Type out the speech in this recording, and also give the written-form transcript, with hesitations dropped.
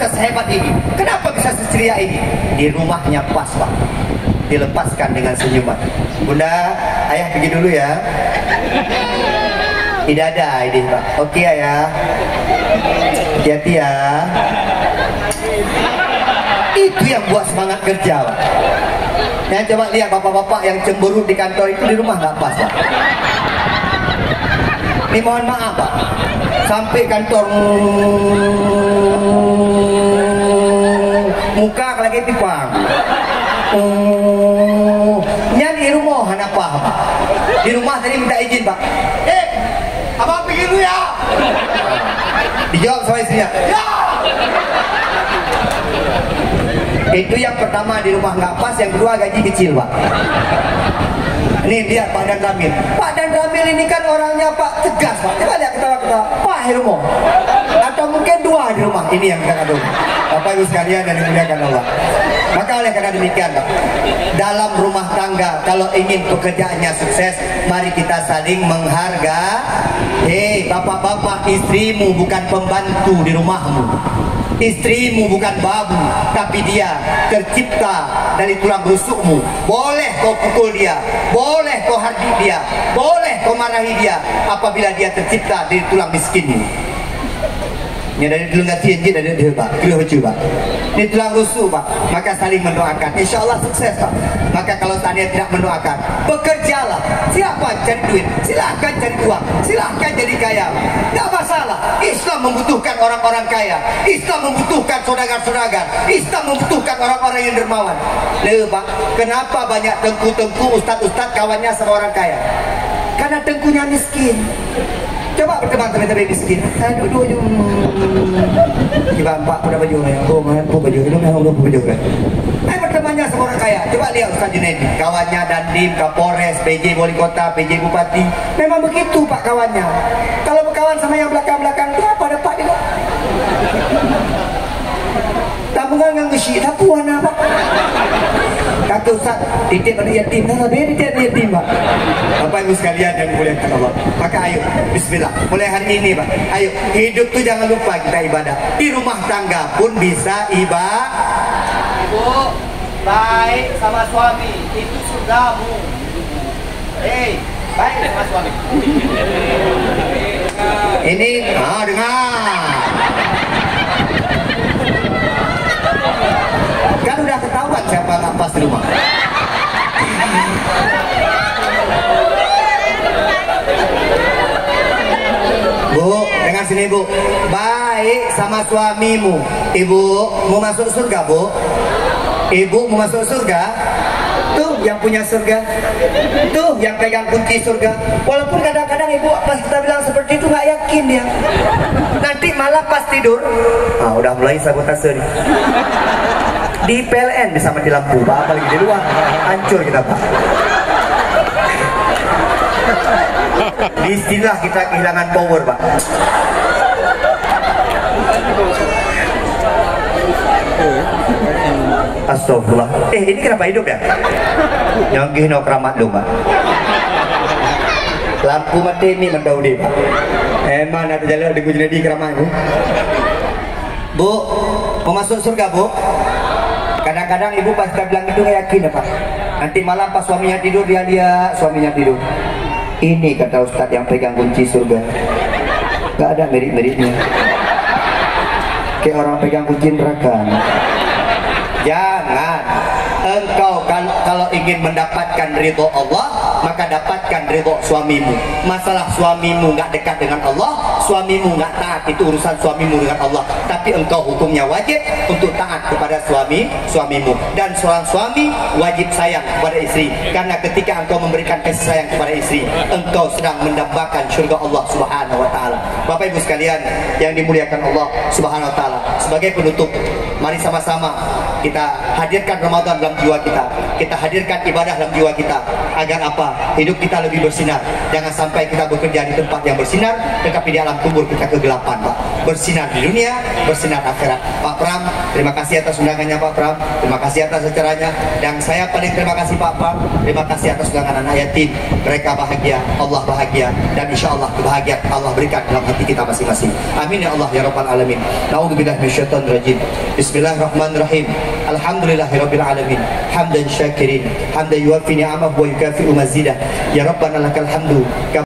bisa sehebat ini? Kenapa bisa seceria ini? Di rumahnya pas, Pak. Dilepaskan dengan senyuman. Bunda, ayah pergi dulu ya. Tidak ada ini, Pak. Oke, ayah. Hati-hati ya. Itu yang buat semangat kerja, Pak. Yang coba lihat bapak-bapak yang cemberut di kantor itu di rumah nggak pas, Pak. Ini mohon maaf, Pak. Sampai kantor muka lagi tipang. Nyan di rumah apa, Pak? Di rumah tadi minta izin, Pak. Abang pergi dulu ya. Dijawab sama istrinya. Ya. Itu yang pertama di rumah nggak pas, yang kedua gaji kecil, Pak. Nih lihat Pak Dan Ramil. Pak Dan Ramil ini kan orangnya Pak tegas, Pak. Coba lihat ketawa-ketawa. Pak Herumo. Atau mungkin dua di rumah. Ini yang kita kandung. Bapak Ibu sekalian dan dimuliakan Allah. Maka oleh karena demikian, Pak, dalam rumah tangga kalau ingin pekerjaannya sukses, mari kita saling menghargai. Bapak-bapak, istrimu bukan pembantu di rumahmu. Istrimu bukan babu, tapi dia tercipta dari tulang rusukmu. Boleh kau pukul dia, boleh kau hardik dia, boleh kau marahi dia, apabila dia tercipta dari tulang miskinmu. Ini dari dulu nggak tinggi dari dia, Pak. Kira lucu, Pak. Ini tulang rusuk, Pak. Maka saling mendoakan. Insya Allah sukses, Pak. Maka kalau tanya tidak mendoakan, bekerjalah. Siapa cari duit? Silahkan cari uang. Silahkan jadi kaya. Nggak masalah. Islam membutuhkan orang-orang kaya. Islam membutuhkan saudagar-saudagar. Islam membutuhkan orang-orang yang dermawan. Lalu, Pak, kenapa banyak tengku-tengku ustad-ustad kawannya sama orang kaya? Karena tengkunya miskin. Coba berteman teman-teman miskin. Duduk je. Coba empat pada baju ya. Oh, mana pun baju. Ini memang belum baju kan. Bertemannya sama orang kaya. Coba lihat Ustaz Junaidi. Kawannya Dandim, Kapolres, PJ Wali Kota, PJ Bupati. Memang begitu Pak kawannya. Kalau berkawan sama yang belakang-belakang itu apa dapat dia? Tabungan ngang besi, tapuan apa? Kata Ustaz, titip pada yatim. Nah, beri titip yatim, Pak. Bapak Ibu sekalian yang dimuliakan Allah. Maka ayo, bismillah. Mulai hari ini, Pak. Ayo, hidup tuh jangan lupa kita ibadah. Di rumah tangga pun bisa ibadah. Ibu, baik sama suami, itu surgamu. Baik sama suami. Ini, dengar. Kan udah ketahuan siapa nggak pas di rumah. Bu, dengar sini Bu. Baik sama suamimu. Ibu mau masuk surga, Bu? Ibu mau masuk surga? Tuh yang punya surga. Tuh yang pegang kunci surga. Walaupun kadang-kadang ibu pas kita bilang seperti itu nggak yakin dia. Nanti malah pas tidur, udah mulai sabotase nih. Di PLN bisa mati lampu, Pak, apalagi di luar hancur kita, Pak. Disinilah kita kehilangan power, Pak. Astagfirullah. Ini kenapa hidup ya? Yang gino keramat dong, Pak. Lampu mati ini mendau deh, Pak. Emang ada jalan di Gujnadi keramat, Bu. Bu, mau masuk surga, Bu? Kadang-kadang ibu pas kita bilang itu nggak yakin ya, Pak. Nanti malam pas suaminya tidur, dia lihat suaminya tidur. Ini kata Ustadz yang pegang kunci surga. Gak ada merit-meritnya. Kayak orang pegang kunci neraka. Jangan. Engkau kalau ingin mendapatkan ridho Allah, maka dapatkan ridho suamimu. Masalah suamimu nggak dekat dengan Allah, suamimu nggak taat, itu urusan suamimu dengan Allah. Tapi engkau hukumnya wajib untuk taat kepada suamimu. Dan seorang suami wajib sayang kepada istri. Karena ketika engkau memberikan kasih sayang kepada istri, engkau sedang mendambakan surga Allah Subhanahu Wa Taala. Bapak Ibu sekalian yang dimuliakan Allah Subhanahu Wa Taala. Sebagai penutup, mari sama-sama kita hadirkan Ramadan dalam jiwa kita. Kita hadirkan ibadah dalam jiwa kita. Agar apa? Hidup kita lebih bersinar. Jangan sampai kita bekerja di tempat yang bersinar, tetapi di alam kubur kita kegelapan, Pak. Bersinar di dunia, bersinar akhirat. Pak Pram, Terima kasih atas undangannya Pak Pram, terima kasih atas acaranya, dan saya paling terima kasih Pak Pram, terima kasih atas undangan anak yatim. Mereka bahagia, Allah bahagia, dan insya Allah kebahagiaan Allah berikan dalam hati kita masing-masing. Amin ya Allah ya Rabbal Alamin. Na'udzubillahi minasyaitonir rajim. Bismillahirrahmanirrahim. Alhamdulillahirabbil alamin. Hamdan syakirin, hamdan yuwaffi ni'amahu wa yukafi'u mazidah. Ya Rabbana lakal hamdu.